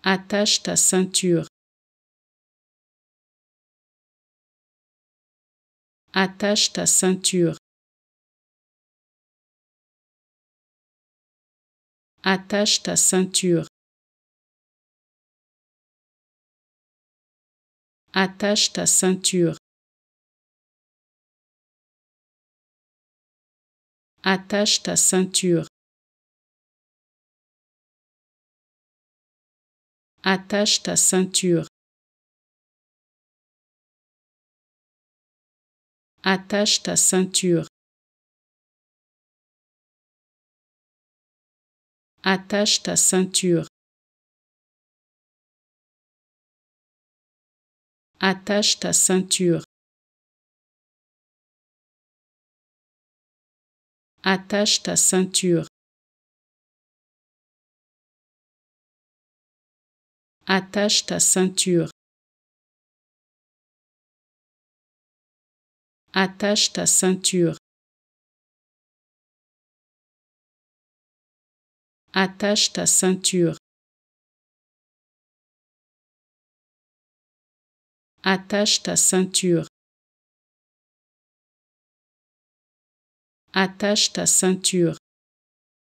Attache ta ceinture. Attache ta ceinture. Attache ta ceinture. Attache ta ceinture. Attache ta ceinture. Attache ta ceinture. Attache ta ceinture. Attache ta ceinture. Attache ta ceinture. Attache ta ceinture. Attache ta ceinture. Attache ta ceinture. Attache ta ceinture. Attache ta ceinture. Attache ta ceinture.